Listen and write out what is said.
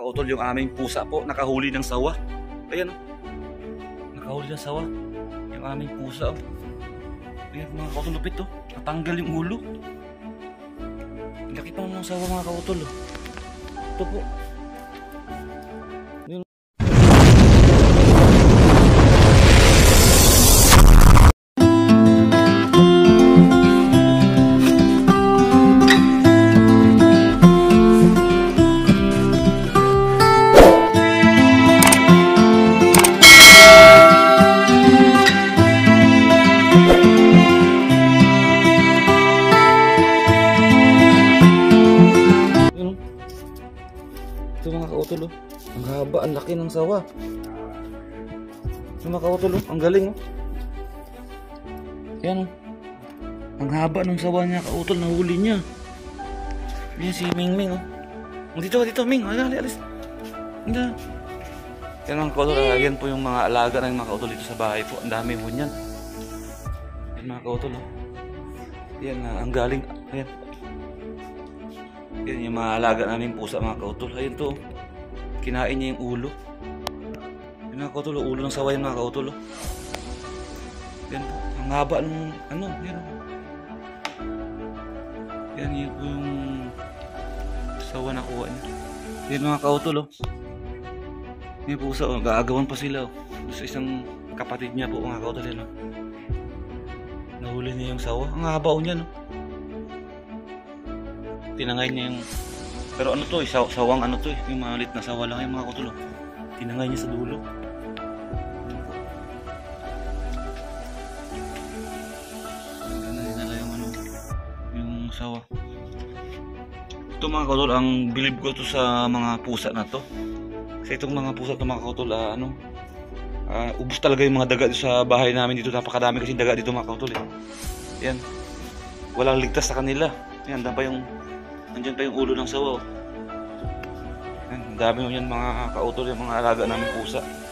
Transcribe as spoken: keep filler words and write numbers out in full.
kautol, yung aming pusa po, nakahuli ng sawa. Ayan o. Nakahuli ng sawa. Yung aming pusa o. Ayan mga kautol, lupit o. Natanggal yung ulo. Laki pa ng sawa mga kautol o. Ito po. Ayan. Ito mga kautol oh. Ang haba, ang laki ng sawa. Ito mga kautol oh. Ang galing oh. Yan oh. Ang haba ng sawa niya kautol, nahuli niya. Yan si Ming Ming oh. Dito, dito Ming, alis, alis. Hindi. Yan mga kautol, yan po yung mga alaga ng mga kautol dito sa bahay po. Ang dami po niyan. Yan mga kautol oh. Yan uh, ang galing. Ayan. Yan yung mga alaga namin pusa mga kautol. Ayun to. Kinain niya yung ulo. Yan mga kautol. Ulo ng sawa yan mga kautol. Yan po. Ang haba ng ano. Yan o. Yan yun po yung sawa na kuha niya. Yan mga kautol. Yan pusa o. Gaagawan pa sila o. Sa isang kapatid niya po mga kautol. Yan o. Nahuli niya yung sawa. Ang haba o niya no. Tinangay niya yung, pero ano to eh, saw sawang ano to eh, yung malit na sawa lang yung mga kautol. Tinangay niya sa dulo. Ganun nila yung ano, yung sawa. Ito mga kautol, ang bilib ko to sa mga pusa na to. Kasi itong mga pusa to mga kautol, uh, ano, uh, ubos talaga yung mga daga sa bahay namin dito. Napakadami kasi daga dito mga kautol eh. Yan, walang ligtas sa kanila. Yan, dapat yung nandiyan pa yung ulo ng sawa. Oh. Ang dami mo yan mga kautol, yung mga alaga namin pusa.